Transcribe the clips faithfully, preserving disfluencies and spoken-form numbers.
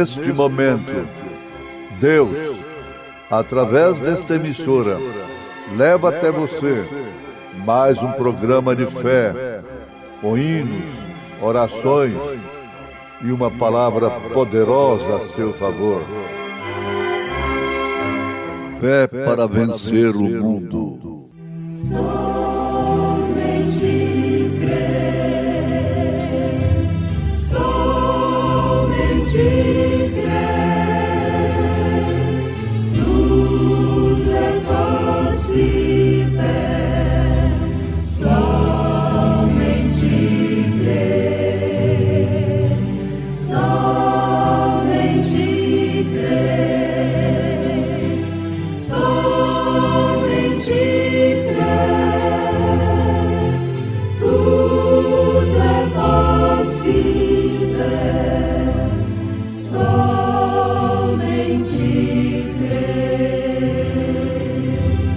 neste momento, Deus, através desta emissora, leva até você mais um programa de fé, com hinos, orações e uma palavra poderosa a seu favor. Fé para vencer o mundo. Somente crer, somente crer, tudo é possível, somente crer, somente crer, somente crer, tudo é possível, somente crer.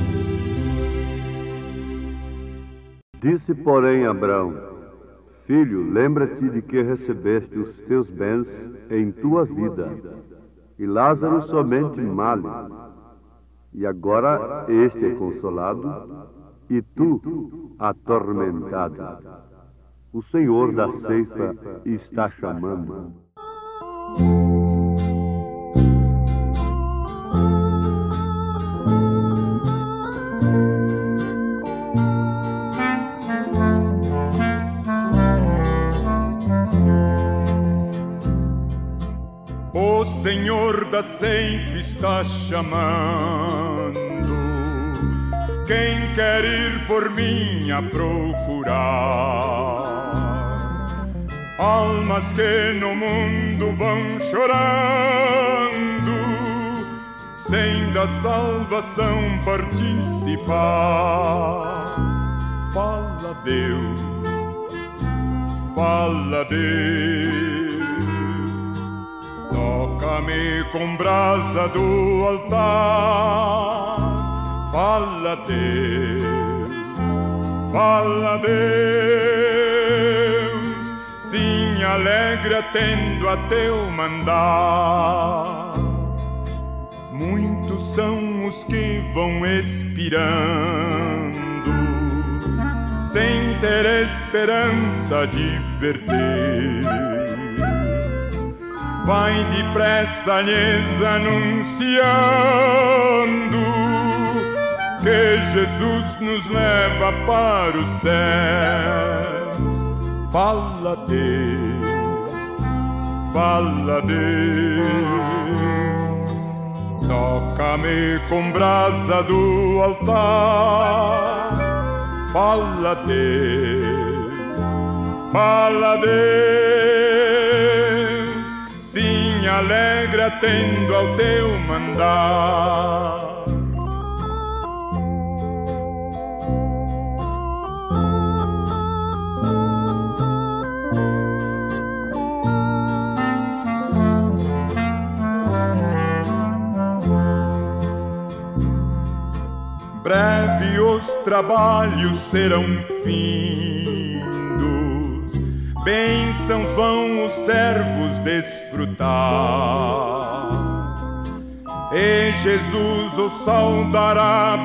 Disse, porém, Abraão: Filho, lembra-te de que recebeste os teus bens em tua vida, e Lázaro somente males. E agora este é consolado, e tu atormentado. O Senhor da ceifa está chamando. O Senhor da ceifa está chamando. Quem quer ir por mim a procurar? Almas que no mundo vão chorando, sem da salvação participar. Fala, Deus, fala, Deus. Toca-me com brasa do altar. Fala, Deus, fala, Deus. Sim, alegre atendo a teu mandar. Muitos são os que vão expirando, sem ter esperança de verter. Vai depressa lhes anunciando que Jesus nos leva para os céus. Fala, Deus, fala, Deus. Toca-me com brasa do altar. Fala, Deus, fala, Deus. Sim, alegre atendo ao teu mandar. Breve os trabalhos serão findos, bênçãos vão os servos desfrutar, e Jesus os saudará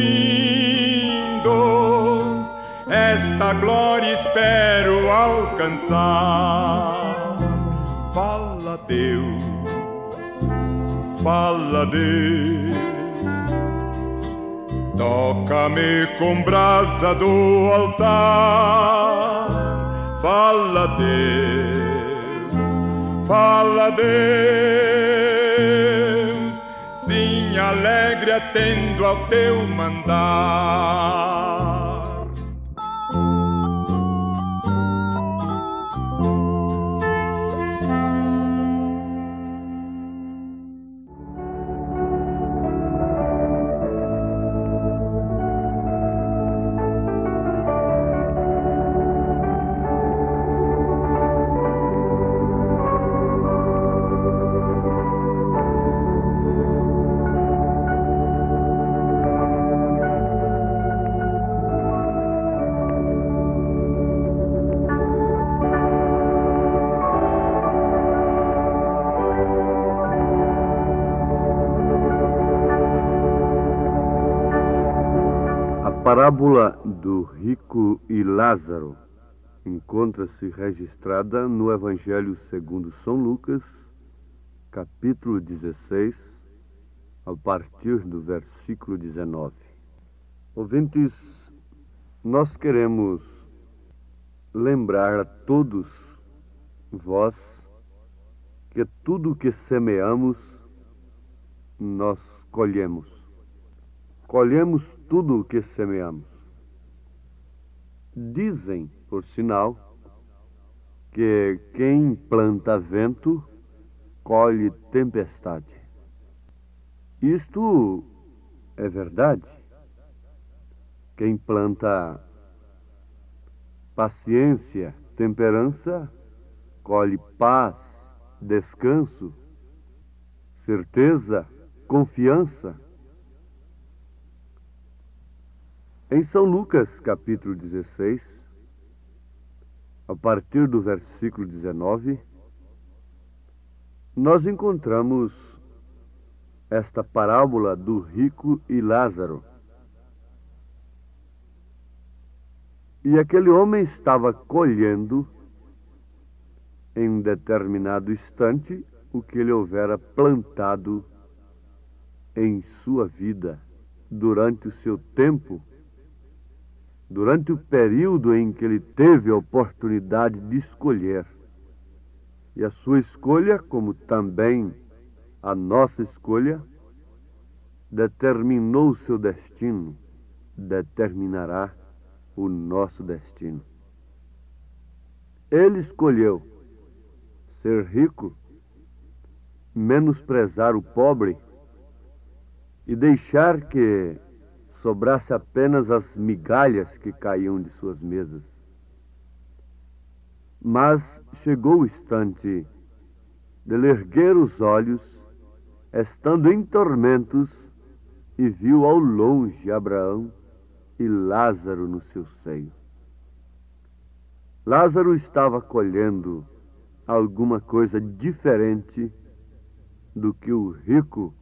bem-vindos. Esta glória espero alcançar. Fala, Deus, fala, Deus. Toca-me com brasa do altar. Fala, Deus, fala, Deus. Sim, alegre atendo ao teu mandar. parábola do rico e Lázaro encontra-se registrada no Evangelho segundo São Lucas, capítulo dezesseis, a partir do versículo dezenove. Ouvintes, nós queremos lembrar a todos vós que tudo o que semeamos, nós colhemos. Colhemos tudo o que semeamos. Dizem, por sinal, que quem planta vento, colhe tempestade. Isto é verdade. Quem planta paciência, temperança, colhe paz, descanso, certeza, confiança. Em São Lucas, capítulo dezesseis, a partir do versículo dezenove, nós encontramos esta parábola do rico e Lázaro. E aquele homem estava colhendo em um determinado instante o que ele houvera plantado em sua vida, durante o seu tempo, durante o período em que ele teve a oportunidade de escolher. E a sua escolha, como também a nossa escolha, determinou o seu destino, determinará o nosso destino. Ele escolheu ser rico, menosprezar o pobre e deixar que sobrasse apenas as migalhas que caíam de suas mesas. Mas chegou o instante de ele erguer os olhos, estando em tormentos, e viu ao longe Abraão e Lázaro no seu seio. Lázaro estava colhendo alguma coisa diferente do que o rico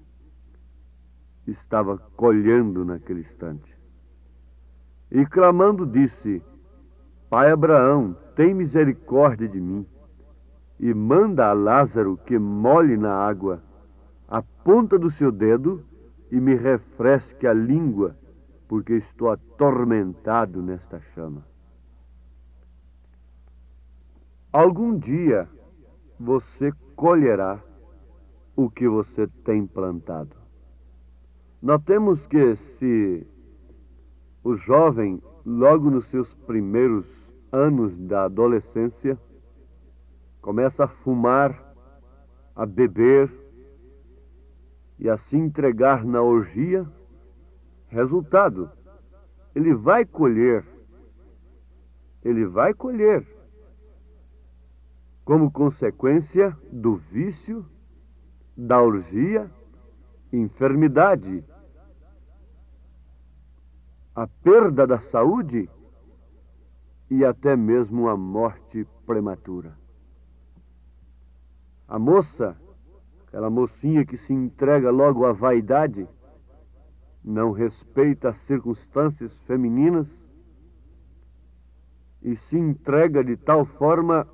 estava colhendo naquele instante. E clamando disse: Pai Abraão, tem misericórdia de mim, e manda a Lázaro que molhe na água a ponta do seu dedo e me refresque a língua, porque estou atormentado nesta chama. Algum dia você colherá o que você tem plantado. Notemos que se o jovem, logo nos seus primeiros anos da adolescência, começa a fumar, a beber e a se entregar na orgia, resultado, ele vai colher, ele vai colher, como consequência do vício, da orgia, enfermidade, a perda da saúde e até mesmo a morte prematura. A moça, aquela mocinha que se entrega logo à vaidade, não respeita as circunstâncias femininas e se entrega de tal forma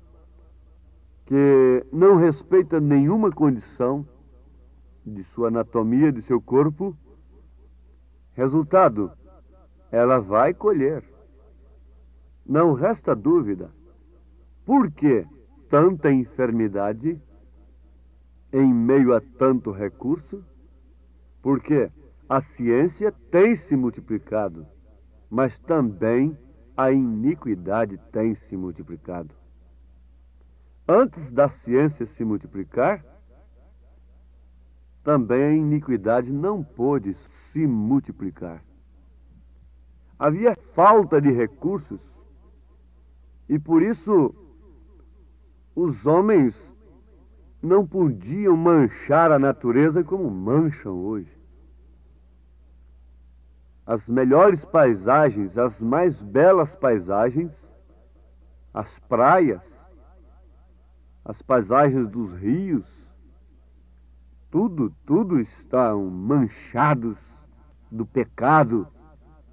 que não respeita nenhuma condição de sua anatomia, de seu corpo. Resultado, ela vai colher. Não resta dúvida. Por que tanta enfermidade em meio a tanto recurso? Porque a ciência tem se multiplicado, mas também a iniquidade tem se multiplicado. Antes da ciência se multiplicar, também a iniquidade não pôde se multiplicar. Havia falta de recursos e por isso os homens não podiam manchar a natureza como mancham hoje. As melhores paisagens, as mais belas paisagens, as praias, as paisagens dos rios, tudo, tudo estão manchados do pecado,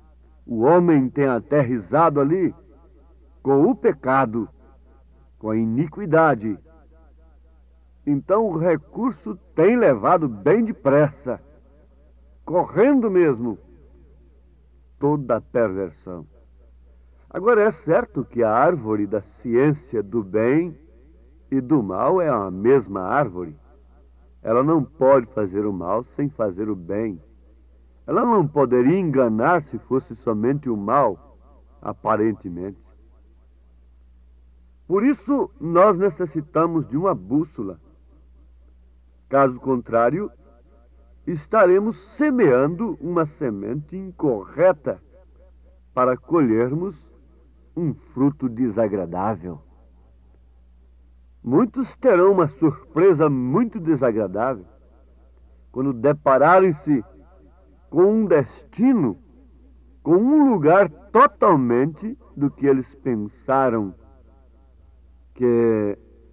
O homem tem aterrissado ali com o pecado, com a iniquidade. Então o recurso tem levado bem depressa, correndo mesmo, toda a perversão. Agora é certo que a árvore da ciência do bem e do mal é a mesma árvore. Ela não pode fazer o mal sem fazer o bem. Ela não poderia enganar se fosse somente o mal, aparentemente. Por isso, nós necessitamos de uma bússola. Caso contrário, estaremos semeando uma semente incorreta para colhermos um fruto desagradável. Muitos terão uma surpresa muito desagradável quando depararem-se com um destino, com um lugar totalmente do que eles pensaram que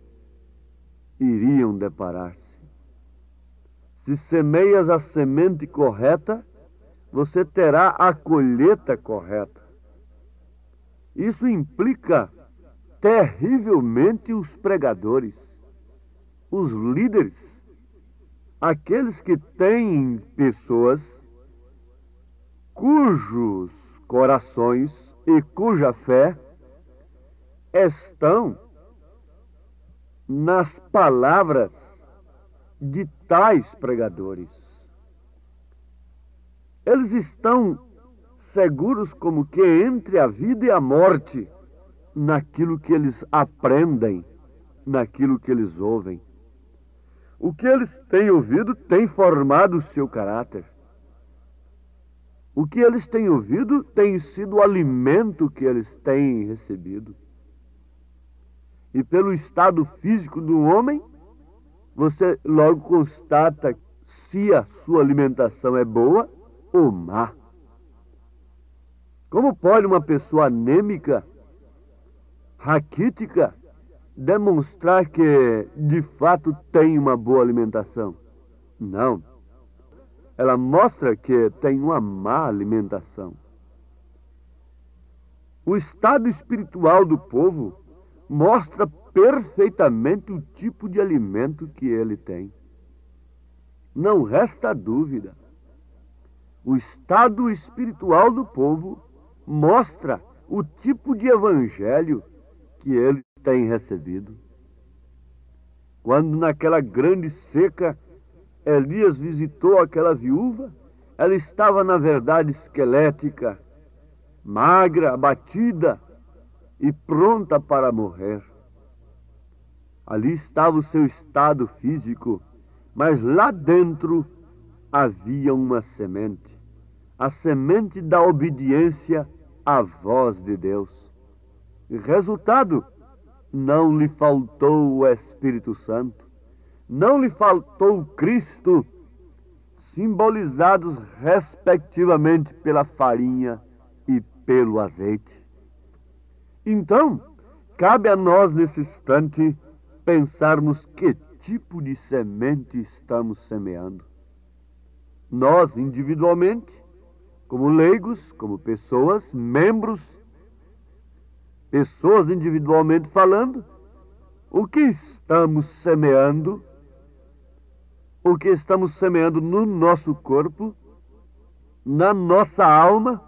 iriam deparar-se. Se semeias a semente correta, você terá a colheita correta. Isso implica terrivelmente os pregadores, os líderes, aqueles que têm pessoas cujos corações e cuja fé estão nas palavras de tais pregadores. Eles estão seguros como que entre a vida e a morte, naquilo que eles aprendem, naquilo que eles ouvem. O que eles têm ouvido tem formado o seu caráter. O que eles têm ouvido tem sido o alimento que eles têm recebido. E pelo estado físico do homem, você logo constata se a sua alimentação é boa ou má. Como pode uma pessoa anêmica, raquítica, demonstrar que de fato tem uma boa alimentação? Não. Ela mostra que tem uma má alimentação. O estado espiritual do povo mostra perfeitamente o tipo de alimento que ele tem. Não resta dúvida. O estado espiritual do povo mostra o tipo de evangelho que eles têm recebido. Quando naquela grande seca Elias visitou aquela viúva, ela estava na verdade esquelética, magra, abatida e pronta para morrer. Ali estava o seu estado físico, mas lá dentro havia uma semente, a semente da obediência à voz de Deus. E resultado, não lhe faltou o Espírito Santo, não lhe faltou Cristo, simbolizados respectivamente pela farinha e pelo azeite. Então, cabe a nós nesse instante pensarmos que tipo de semente estamos semeando. Nós, individualmente, como leigos, como pessoas, membros, pessoas individualmente falando, o que estamos semeando? O que estamos semeando no nosso corpo, na nossa alma?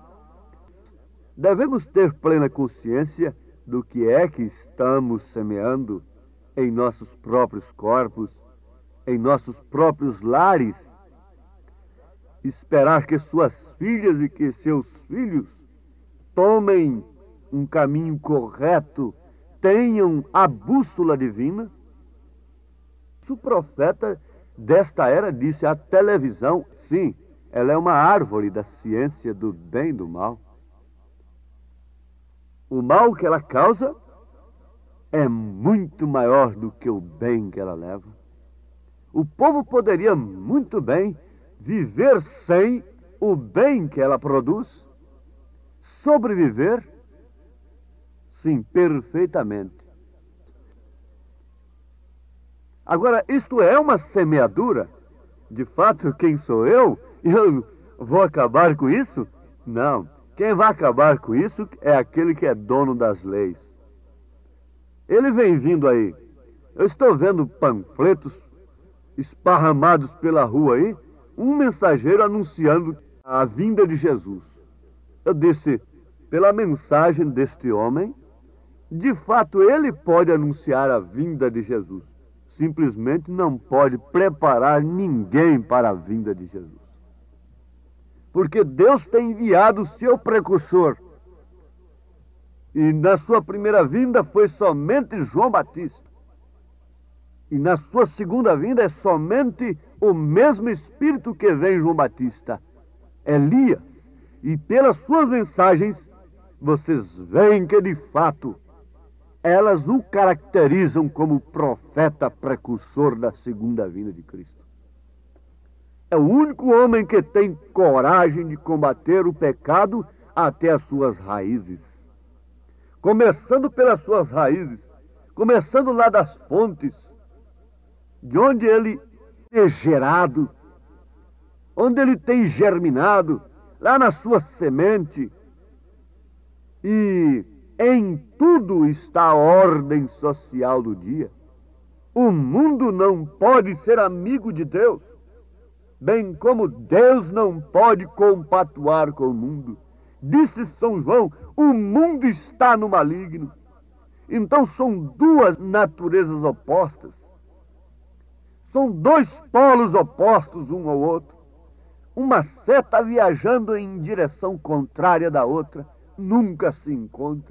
Devemos ter plena consciência do que é que estamos semeando em nossos próprios corpos, em nossos próprios lares. Esperar que suas filhas e que seus filhos tomem um caminho correto, tenham a bússola divina? O profeta desta era disse: a televisão, sim, ela é uma árvore da ciência do bem e do mal. O mal que ela causa é muito maior do que o bem que ela leva. O povo poderia muito bem viver sem o bem que ela produz, sobreviver, sim, perfeitamente. Agora, isto é uma semeadura? De fato, quem sou eu? Eu vou acabar com isso? Não. Quem vai acabar com isso é aquele que é dono das leis. Ele vem vindo aí. Eu estou vendo panfletos esparramados pela rua aí, um mensageiro anunciando a vinda de Jesus. Eu disse, pela mensagem deste homem, de fato ele pode anunciar a vinda de Jesus. Simplesmente não pode preparar ninguém para a vinda de Jesus. Porque Deus tem enviado o seu precursor. E na sua primeira vinda foi somente João Batista. E na sua segunda vinda é somente o mesmo Espírito que vem João Batista, Elias. E pelas suas mensagens, vocês veem que de fato elas o caracterizam como profeta precursor da segunda vinda de Cristo. É o único homem que tem coragem de combater o pecado até as suas raízes. Começando pelas suas raízes, começando lá das fontes, de onde ele é gerado, onde ele tem germinado, lá na sua semente. E em tudo está a ordem social do dia. O mundo não pode ser amigo de Deus, bem como Deus não pode compatuar com o mundo. Disse São João, o mundo está no maligno. Então são duas naturezas opostas. São dois polos opostos um ao outro. Uma seta viajando em direção contrária da outra, nunca se encontra.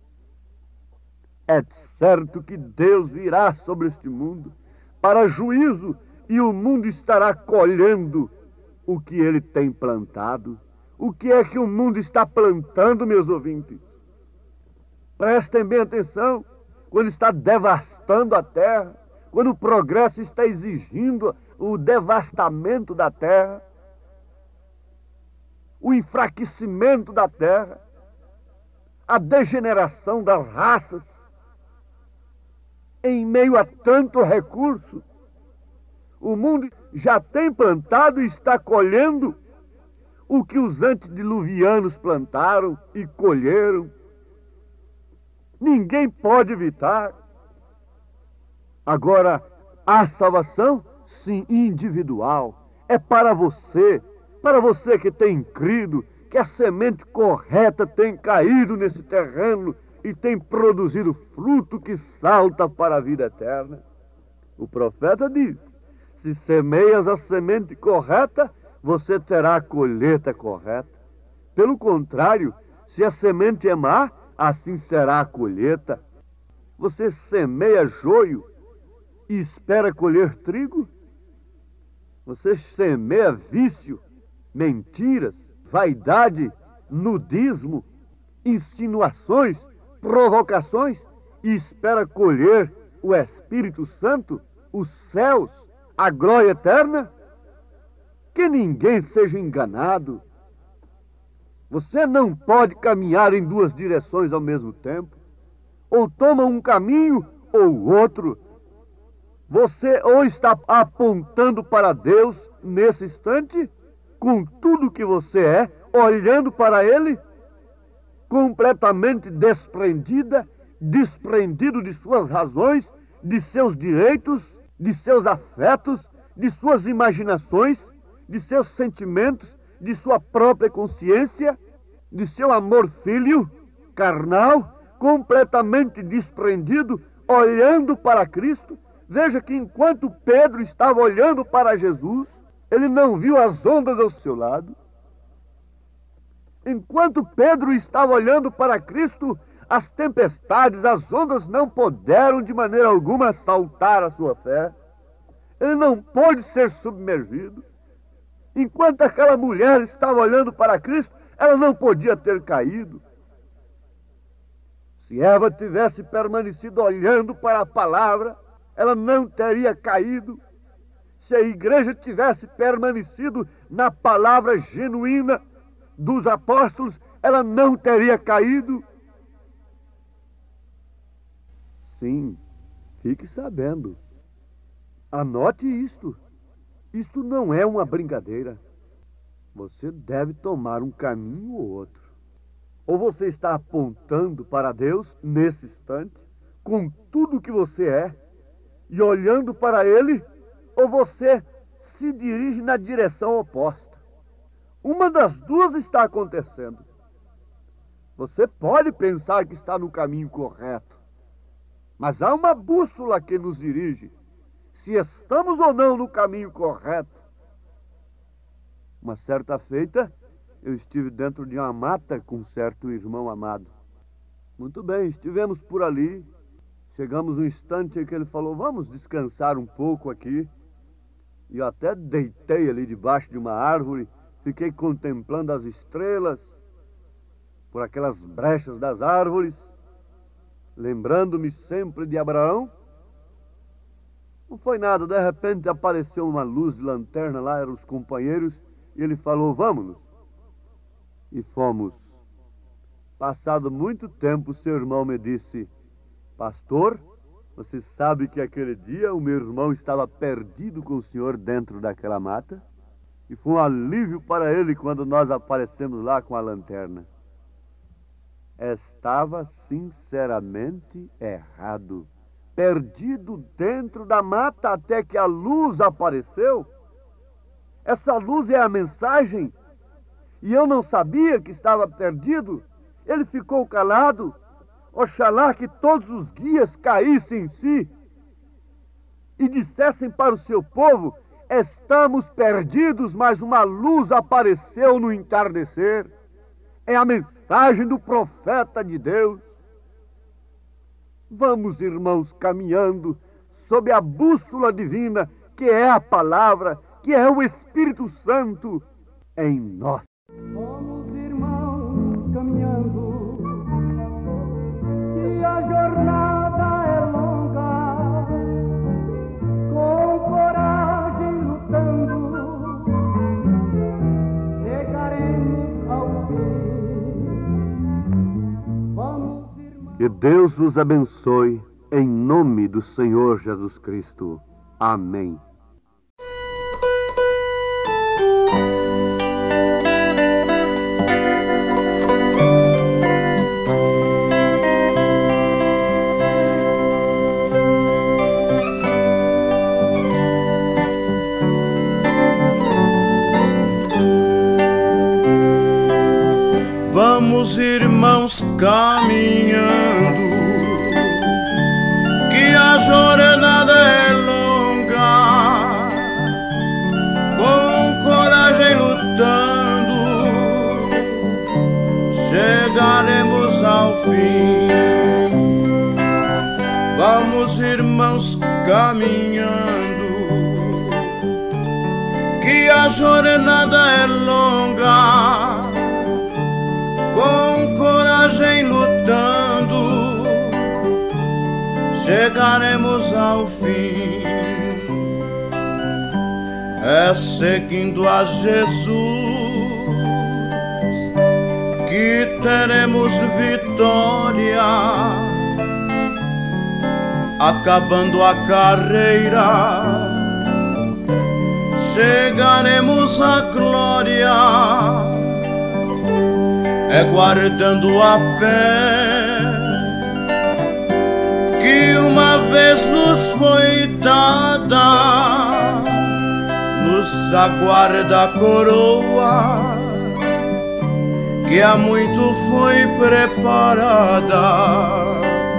É certo que Deus virá sobre este mundo para juízo e o mundo estará colhendo o que ele tem plantado. O que é que o mundo está plantando, meus ouvintes? Prestem bem atenção, quando está devastando a terra, quando o progresso está exigindo o devastamento da terra, o enfraquecimento da terra, a degeneração das raças, em meio a tanto recurso, o mundo já tem plantado e está colhendo o que os antediluvianos plantaram e colheram. Ninguém pode evitar. Agora, a salvação, sim, individual, é para você, para você que tem crido, que a semente correta tem caído nesse terreno e tem produzido fruto que salta para a vida eterna. O profeta diz, se semeias a semente correta, você terá a colheita correta. Pelo contrário, se a semente é má, assim será a colheita. Você semeia joio e espera colher trigo? Você semeia vício, mentiras, vaidade, nudismo, insinuações, provocações e espera colher o Espírito Santo, os céus, a glória eterna? Que ninguém seja enganado. Você não pode caminhar em duas direções ao mesmo tempo. Ou toma um caminho ou outro. Você ou está apontando para Deus nesse instante, com tudo que você é, olhando para Ele, completamente desprendida, desprendido de suas razões, de seus direitos, de seus afetos, de suas imaginações, de seus sentimentos, de sua própria consciência, de seu amor filho, carnal, completamente desprendido, olhando para Cristo. Veja que enquanto Pedro estava olhando para Jesus, ele não viu as ondas ao seu lado. Enquanto Pedro estava olhando para Cristo, as tempestades, as ondas não puderam de maneira alguma assaltar a sua fé. Ele não pôde ser submergido. Enquanto aquela mulher estava olhando para Cristo, ela não podia ter caído. Se Eva tivesse permanecido olhando para a palavra, ela não teria caído. Se a igreja tivesse permanecido na palavra genuína dos apóstolos, ela não teria caído. Sim, fique sabendo. Anote isto. Isto não é uma brincadeira. Você deve tomar um caminho ou outro. Ou você está apontando para Deus nesse instante, com tudo que você é, e olhando para Ele, ou você se dirige na direção oposta. Uma das duas está acontecendo. Você pode pensar que está no caminho correto, mas há uma bússola que nos dirige, se estamos ou não no caminho correto. Uma certa feita, eu estive dentro de uma mata com um certo irmão amado. Muito bem, estivemos por ali. Chegamos um instante em que ele falou, vamos descansar um pouco aqui. E eu até deitei ali debaixo de uma árvore, fiquei contemplando as estrelas por aquelas brechas das árvores, lembrando-me sempre de Abraão. Não foi nada, de repente apareceu uma luz de lanterna lá, eram os companheiros, e ele falou, vamos-nos. E fomos. Passado muito tempo, seu irmão me disse, pastor, você sabe que aquele dia o meu irmão estava perdido com o senhor dentro daquela mata? E foi um alívio para ele quando nós aparecemos lá com a lanterna. Estava sinceramente errado. Perdido dentro da mata até que a luz apareceu. Essa luz é a mensagem. E eu não sabia que estava perdido. Ele ficou calado. Oxalá que todos os guias caíssem em si e dissessem para o seu povo, estamos perdidos, mas uma luz apareceu no entardecer. É a mensagem do profeta de Deus. Vamos, irmãos, caminhando sob a bússola divina, que é a palavra, que é o Espírito Santo em nós. Vamos, irmãos, caminhando, que a jornada é longa, com coragem lutando, chegaremos ao fim. Vamos, irmãos. Que Deus vos abençoe, em nome do Senhor Jesus Cristo. Amém. Vamos, irmãos, caminhando, que a jornada é longa, com coragem lutando, chegaremos ao fim. Vamos, irmãos, caminhando, que a jornada é longa, com coragem lutando, chegaremos ao fim. É seguindo a Jesus que teremos vitória, acabando a carreira, chegaremos à glória. É guardando a fé que uma vez nos foi dada, nos aguarda a coroa que há muito foi preparada.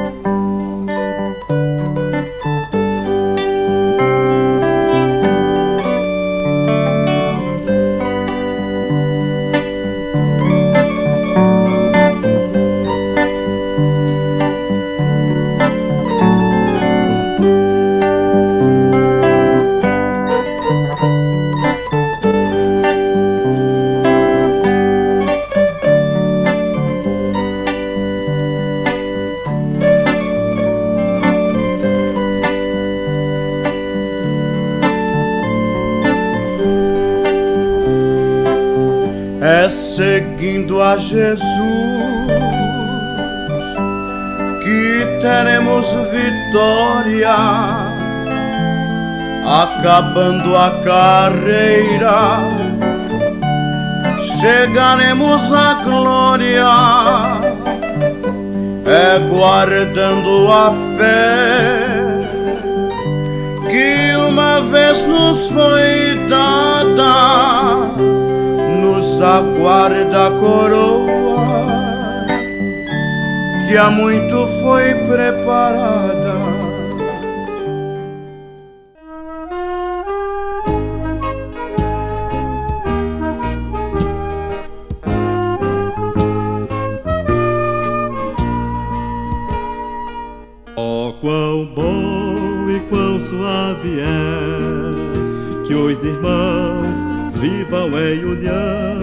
É seguindo a Jesus que teremos vitória, acabando a carreira, chegaremos à glória, é guardando a fé que uma vez nos foi dada, nos aguarda a coroa que há muito foi preparada. Oh, quão bom e quão suave é que os irmãos vivam em união.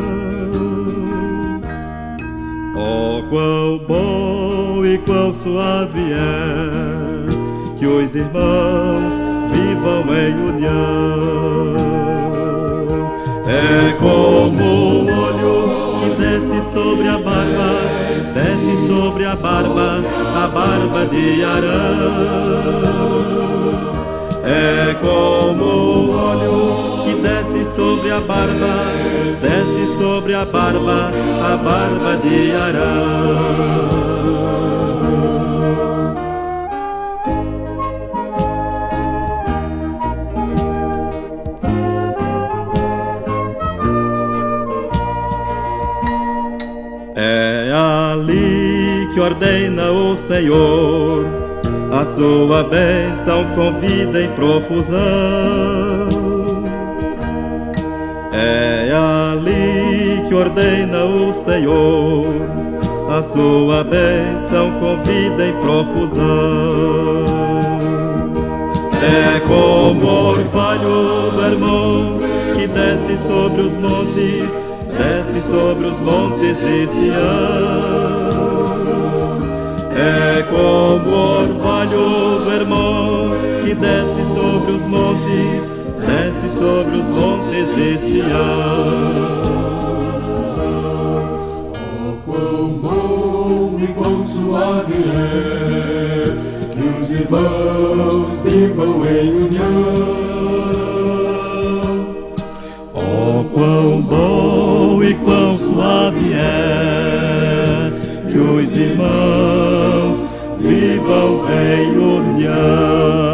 Oh, quão bom e quão suave é que os irmãos vivam em união. É como o olho que desce sobre a barba, desce sobre a barba, a barba de Arão. É como o óleo que desce sobre a barba, desce sobre a barba, a barba de Arão. É ali que ordena o Senhor a sua bênção com vida em profusão. É ali que ordena o Senhor a sua bênção com vida em profusão. É como o orvalho do Hermon que desce sobre os montes, desce sobre os montes de Sião. É como o orvalho do Hermon que desce sobre os montes, desce sobre os montes de Sião. Oh, quão bom e quão suave é que os irmãos vivam em união. Oh, quão bom e quão suave é que os irmãos vivam em união.